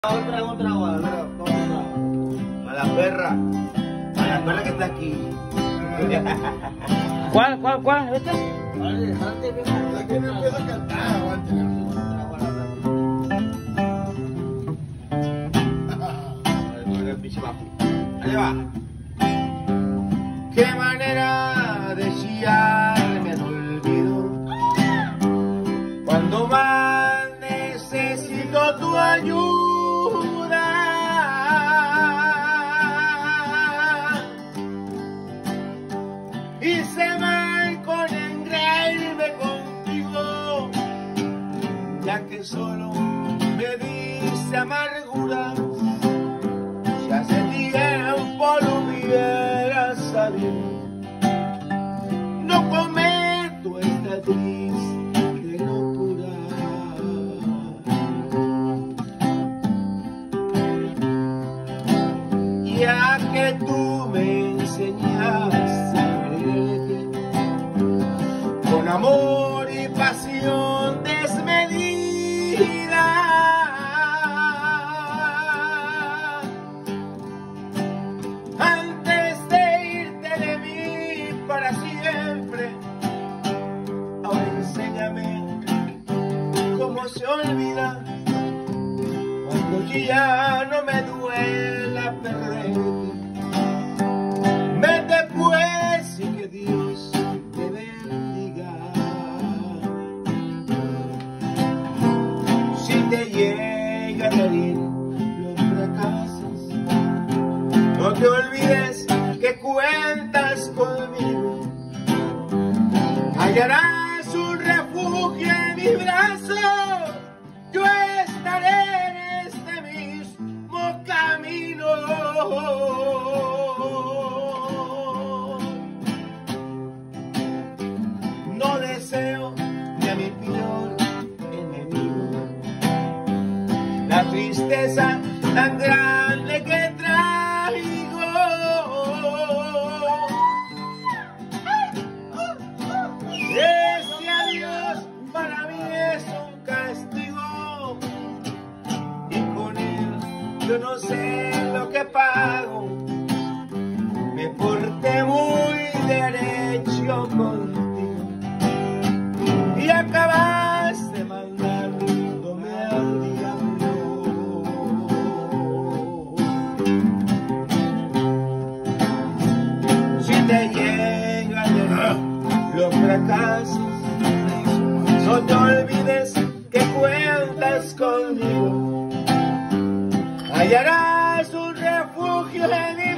Otra, a la perra que está aquí. ¿Cuál? ¿Esta? La que no empieza a cantar, aguante. Ahí va. Qué manera de chillarme al olvido cuando más necesito tu ayuda. Hice mal con engreírme contigo, ya que solo me diste amarguras. Si hace tiempo lo hubiera sabido, no cometo esta triste locura. Ya que tú me enseñaste a quererte con amor y pasión desmedida, antes de irte de mí para siempre, ahora enséñame cómo se olvida cuando ya no me duela perderte. Vete pues y que Dios te bendiga. Si te llega a herir los fracasos, no te olvides que cuentas conmigo. Hallarás un refugio en mi brazo. Yo estaré en este mismo camino. No deseo ni a mi peor enemigo la tristeza tan grande que traigo. Este adiós para mí es un castigo, y con él yo no sé lo que pago. Me porté muy derecho contigo y acabaste mandándome al diablo. Si te llegan los fracasos, no te olvides que cuentas conmigo. Hallarás un refugio en mi